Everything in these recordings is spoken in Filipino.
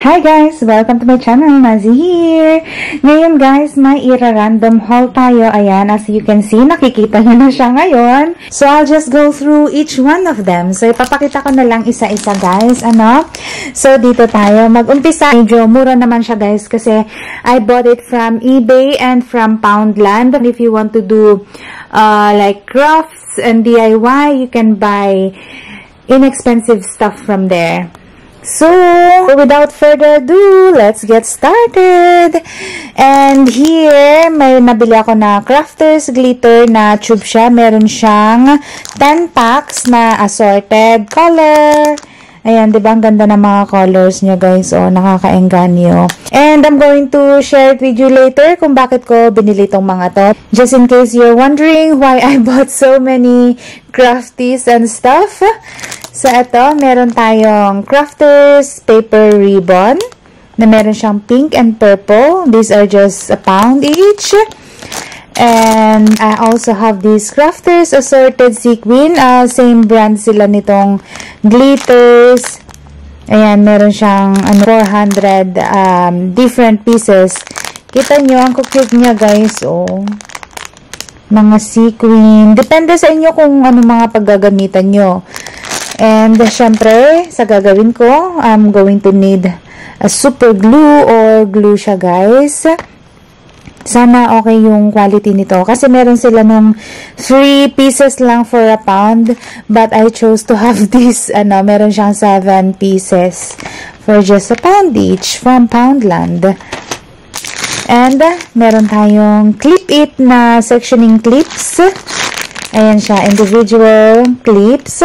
Hi guys! Welcome to my channel, Nazi here! Ngayon guys, may ira-random haul tayo. Ayan, as you can see, nakikita nyo na siya ngayon. So, I'll just go through each one of them. So, ipapakita ko na lang isa-isa guys. So, dito tayo mag-umpisa. Medyo mura naman siya guys kasi I bought it from eBay and from Poundland. If you want to do like crafts and DIY, you can buy inexpensive stuff from there. So, without further ado, let's get started. And here, may nabili ako na Crafters Glitter na tube siya. Meron siyang 10 packs na assorted color. Ayan, diba? Ang ganda ng mga colors niya, guys. O, nakakaengganyo. And I'm going to share it with you later kung bakit ko binili itong mga to. Just in case you're wondering why I bought so many crafties and stuff. So, ito, meron tayong Crafters Paper Ribbon na meron siyang pink and purple. These are just £1 each. And I also have these Crafters Assorted Sequin. Same brand sila nitong glitters. Ayan, meron siyang 400 different pieces. Kita nyo, ang cute niya guys. Oh, mga sequin. Depende sa inyo kung ano mga paggagamitan nyo. And, syempre, sa gagawin ko, I'm going to need a super glue or glue siya, guys. Sana okay yung quality nito. Kasi meron sila nung 3 pieces lang for £1. But I chose to have this, meron siyang 7 pieces for just £1 each from Poundland. And, meron tayong Clip It na sectioning clips. Ayan siya, individual clips.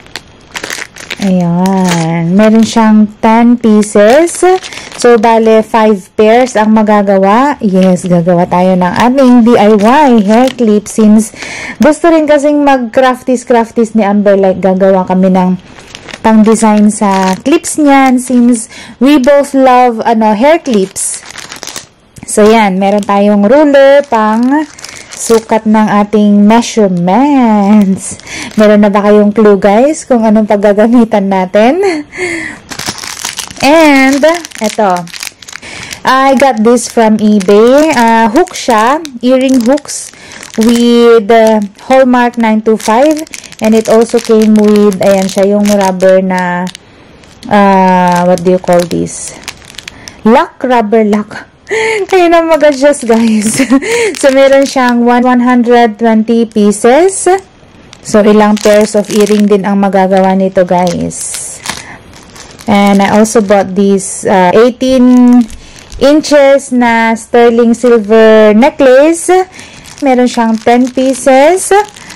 Ayan. Meron siyang 10 pieces. So, bale, 5 pairs ang magagawa. Yes, gagawa tayo ng ating DIY hair clip since gusto rin kasing mag-crafties ni Amber. Like, gagawa kami ng pang-design sa clips niyan since we both love hair clips. So, yan. Meron tayong ruler pang sukat ng ating measurements. Meron na ba kayong clue guys kung anong paggagamitan natin? And, eto. I got this from eBay. Hook siya. Earring hooks with Hallmark 925. And it also came with, ayan siya, yung rubber na, what do you call this? Lock, rubber lock. Kaya na mag-adjust guys. So, meron siyang 120 pieces. So, ilang pairs of earring din ang magagawa nito guys. And I also bought this 18 inches na sterling silver necklace. Meron siyang 10 pieces.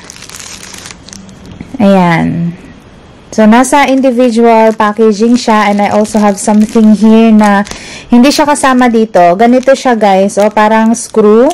Ayan. So, nasa individual packaging siya and I also have something here na hindi siya kasama dito. Ganito siya guys. O, parang screw.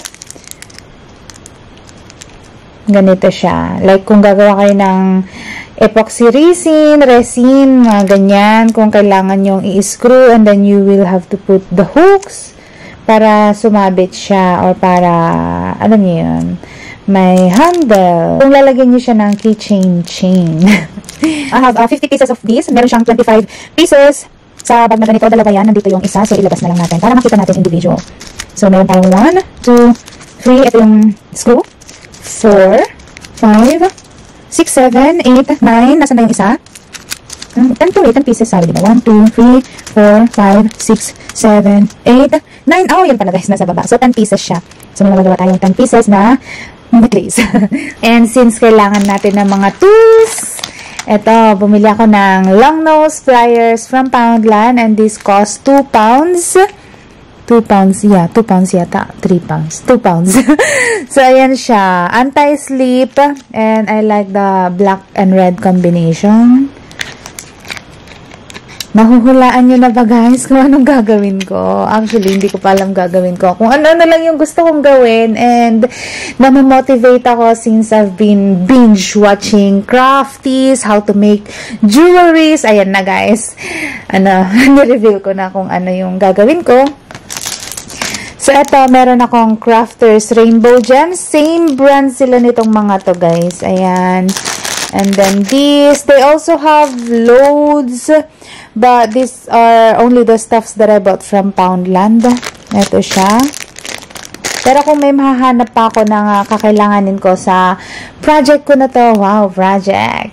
Ganito siya. Like, kung gagawa kayo ng epoxy resin, mga ganyan. Kung kailangan yung i-screw and then you will have to put the hooks para sumabit siya or para, alam niyo yun, may handle. Kung lalagyan niyo siya ng keychain chain. I have 50 pieces of this. Meron siyang 25 pieces. Sa bag na ganito, dalawa yan. Nandito yung isa. So, ilabas na lang natin para makita natin individual. So, meron tayong 1, 2, 3. Ito yung screw. 4, 5, 6, 7, 8, 9. Nasaan na yung isa? 10 pieces. Sabi diba? 1, 2, 3, 4, 5, 6, 7, 8, 9. Oh, yan pala guys. Nasa baba. So, 10 pieces siya. So, may magagawa tayong 10 pieces na necklace. And since kailangan natin ng mga tools, eto, bumili ako ng long nose pliers from Poundland and this cost £2. 2 pounds, yeah, 2 pounds yata, 3 pounds, 2 pounds. So, ayan siya, anti-slip and I like the black and red combination. Mahuhulaan nyo na ba guys kung anong gagawin ko? Actually, hindi ko pa alam gagawin ko. Kung ano na lang yung gusto kong gawin and namamotivate ako since I've been binge watching crafties, how to make jewelries. Ayan na guys. Nireveal ko na kung ano yung gagawin ko. So, eto, meron akong Crafters Rainbow Gems. Same brand sila nitong mga to guys. Ayan. And then this, they also have loads. But these are only the stuffs that I bought from Poundland. Ito siya. Pero kung may mahahanap pa ako na kakailanganin ko sa project ko na to, wow, project.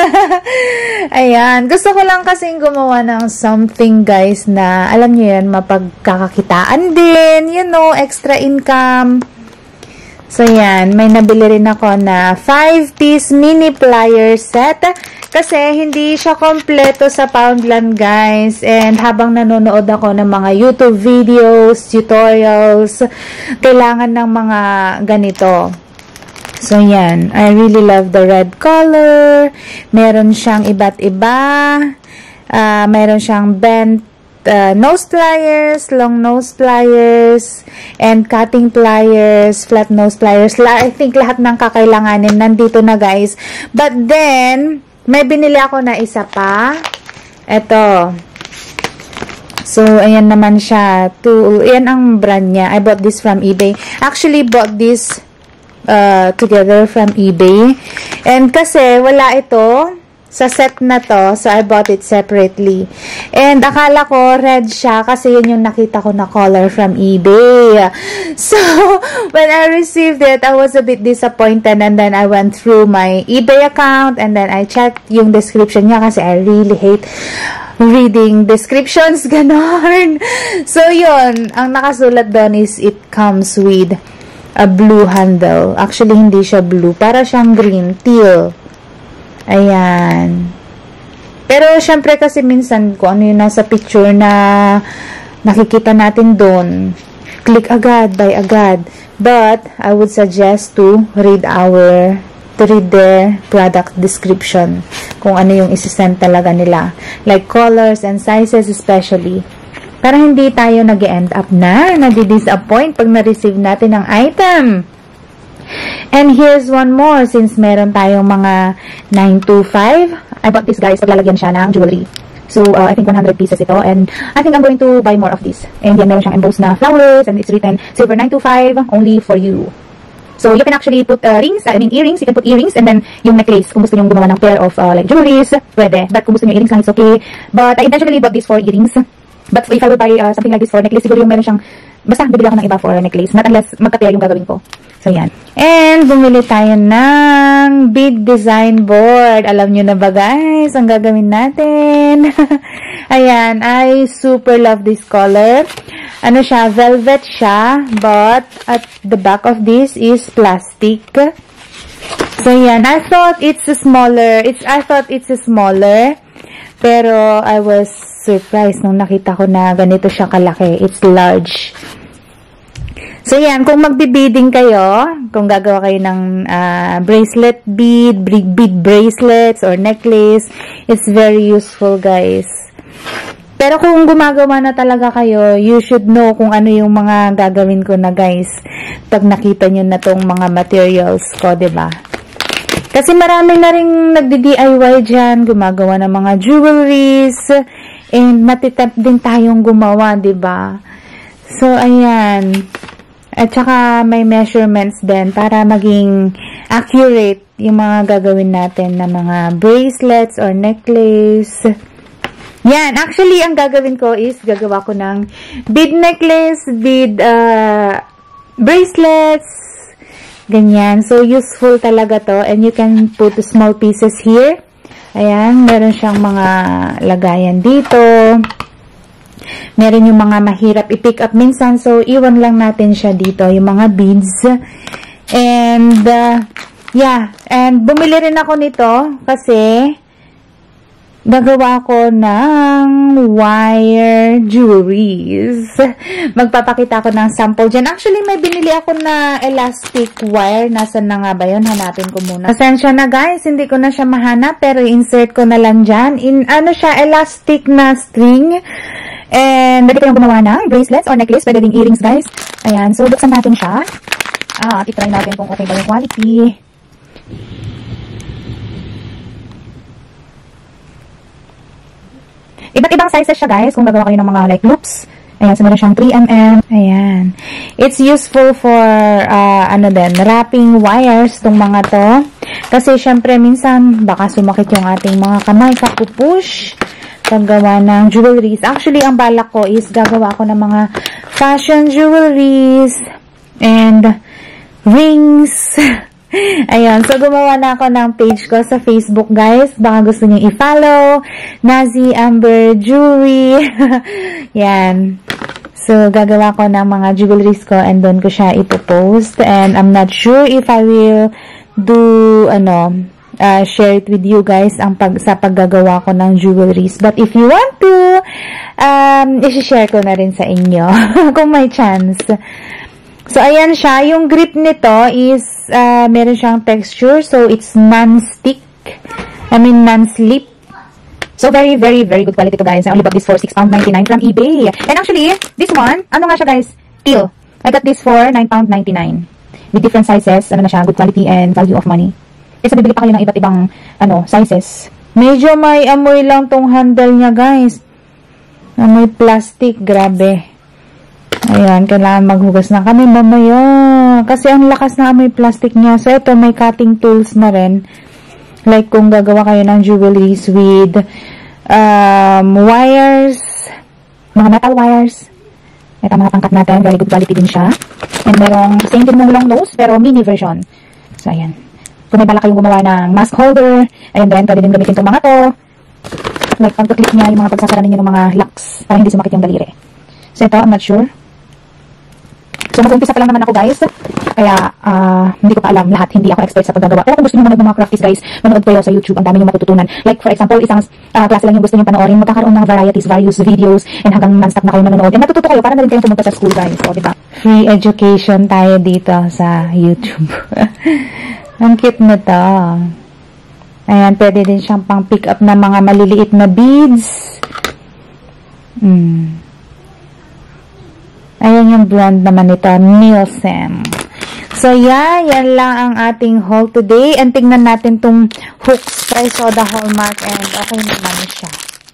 Ayan. Gusto ko lang kasing gumawa ng something, guys, na, alam nyo yan, mapagkakakitaan din, you know, extra income. So, yan. May nabili rin ako na 5-piece mini plier set. Kasi, hindi siya kompleto sa Poundland, guys. And, habang nanonood ako ng mga YouTube videos, tutorials, kailangan ng mga ganito. So, yan. I really love the red color. Meron siyang iba't iba. Meron siyang bent nose pliers, long nose pliers, and cutting pliers, flat nose pliers. I think lahat ng kakailanganin nandito na, guys. But then, may binili ako na isa pa. Ito. So, ayan naman siya. Ayan ang brand niya. I bought this from eBay. Actually, bought this together from eBay. And kasi, wala ito sa set na to. So, I bought it separately. And, akala ko red siya kasi yun yung nakita ko na color from eBay. So, when I received it, I was a bit disappointed. And then, I went through my eBay account. And then, I checked yung description niya kasi I really hate reading descriptions. Ganon. So, yun. Ang nakasulat doon is it comes with a blue handle. Actually, hindi siya blue. Para siyang green. Teal. Ayan. Pero, syempre kasi minsan kung ano yung nasa picture na nakikita natin doon, click agad, buy agad. But, I would suggest to read their product description. Kung ano yung isi-send talaga nila. Like colors and sizes especially. Para hindi tayo nag-end up na nadi-disappoint pag na-receive natin ang item. And here's one more, since meron tayong mga 925. I bought this, guys, paglalagyan siya ng jewelry. So, I think 100 pieces ito. And I think I'm going to buy more of this. And yan, meron siyang embossed na flowers. And it's written, Silver 925, only for you. So, you can actually put earrings. You can put earrings. And then, yung necklace, kung gusto nyo gumawa ng pair of like jewelries, pwede. But kung gusto nyo earrings lang, it's okay. But I intentionally bought this for earrings. But if I would buy something like this for necklace, siguro yung meron siyang, basta bibili ako ng iba for necklace. Not unless magka-pair yung gagawin ko. So, yan. And, bumili tayo ng bead design board. Alam nyo na ba, guys, ang gagawin natin? Ayan, I super love this color. Ano siya, velvet siya, but at the back of this is plastic. So, yan. I thought it's smaller. Pero, I was surprised nung nakita ko na ganito siya kalaki. It's large. So, yan. Kung magbibidding kayo, kung gagawa kayo ng bracelet bead bracelets, or necklace, it's very useful, guys. Pero kung gumagawa na talaga kayo, you should know kung ano yung mga gagawin ko na, guys. Pag nakita nyo na tong mga materials ko, diba? Kasi marami na rin nagdi-DIY dyan, gumagawa ng mga jewelries, and matitempt din tayong gumawa, diba? So, ayan. At saka may measurements din para maging accurate yung mga gagawin natin na mga bracelets or necklace. Yan. Actually, ang gagawin ko is gagawa ko ng bead necklace, bead bracelets, ganyan. So, useful talaga to. And you can put small pieces here. Ayan. Meron siyang mga lagayan dito. Meron yung mga mahirap i-pick up minsan. So, iwan lang natin siya dito. Yung mga beads. And, yeah. And, bumili rin ako nito kasi gagawa ko ng wire jewelries. Magpapakita ko ng sample dyan. Actually, may binili ako na elastic wire. Nasaan na nga ba yun? Hanapin ko muna. Pasensya na, guys. Hindi ko na siya mahanap. Pero, insert ko na lang dyan. Ano siya? Elastic na string. And, pwede kayong gumawa ng bracelets or necklace. Pwede ding earrings, guys. Ayan. So, buksan natin siya. Titry natin kung okay ba yung quality. Iba't ibang sizes siya, guys. Kung gagawa kayo ng mga like loops. Ayan. So, meron siyang 3mm. Ayan. It's useful for, wrapping wires tong mga to. Kasi, syempre, minsan, baka sumakit yung ating mga kamay. Kapupush. paggawa ng jewelries. Actually, ang balak ko is gagawa ako ng mga fashion jewelries and rings. Ayun. So, gumawa na ako ng page ko sa Facebook, guys. Baka gusto niyo i-follow. Nazi Amber Jewelry. Yan. So, gagawa ko ng mga jewelries ko and doon ko siya ipopost. And I'm not sure if I will do, share it with you guys sa paggagawa ko ng jewelries. But if you want to, isi-share ko na rin sa inyo kung may chance. So, ayan siya. Yung grip nito is, meron siyang texture. So, it's non-stick. Non-slip. So, very, very, very good quality to guys. I only bought this for £6.99 from eBay. And actually, this one, ano nga siya guys? Teal. I got this for £9.99. With different sizes. Ano na siya? Good quality and value of money. Kasi bibili pa kayo ng iba't ibang, sizes. Medyo may amoy lang tong handle niya guys. Amoy plastic. Grabe. Ayan, kailangan maghugas na kami mamaya. Kasi ang lakas na amoy plastic niya. So, ito, may cutting tools na rin. Like, kung gagawa kayo ng jewelries with wires, mga metal wires. Ito, mga pangkat natin. Very good quality din siya. And merong, same din mong long nose, pero mini version. So, ayan. Kung may bala kayong gumawa ng mask holder, ayan din, pwede din gamitin itong mga to. Like, pag-click niya yung mga pagsasara ninyo ng mga locks para hindi sumakit yung daliri. So, ito, I'm not sure. So, mag-umpisa pa lang naman ako, guys. Kaya, hindi ko pa alam lahat. Hindi ako expert sa paggagawa. Pero kung gusto nyo manood ng mga crafties, guys, manood kayo sa YouTube. Ang dami nyo matututunan. Like, for example, isang klase lang yung gusto nyo panoorin. Magkakaroon ng varieties, various videos, and hanggang non-stop na kayo manonood. And matututo kayo para na rin kayong pumunta sa school, guys. So, diba? Free education tayo dito sa YouTube. Ang cute na to. Ayan, pwede din siyang pang pick up na mga maliliit na beads. Ayan yung brand naman nito, Nielsen. So, yan lang ang ating haul today. And tingnan natin tong hooks. I saw the hallmark and okay naman siya.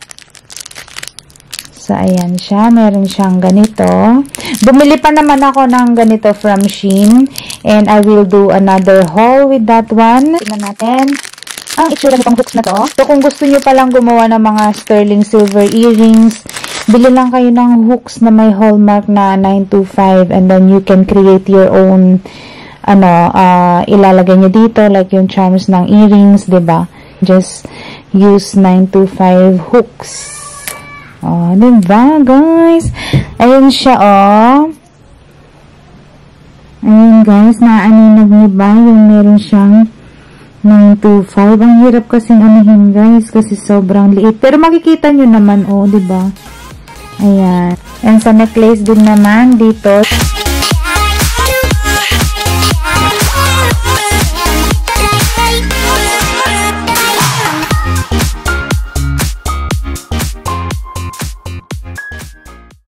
So, ayan siya. Meron siyang ganito. Bumili pa naman ako ng ganito from Shein. And I will do another haul with that one. Tingnan natin ang itsura nitong hooks na to. So, kung gusto nyo palang gumawa ng mga sterling silver earrings, bili lang kayo ng hooks na may hallmark na 925 and then you can create your own ilalagay nyo dito like yung charms ng earrings, diba? Just use 925 hooks. Oh, diba, guys? Ayun siya, oh. Ayun, guys. Naaninag nyo ba yung meron siyang 925? Ang hirap kasing anihin, guys, kasi sobrang liit. Pero makikita nyo naman, oh, diba? Ayan. And sa necklace din naman dito.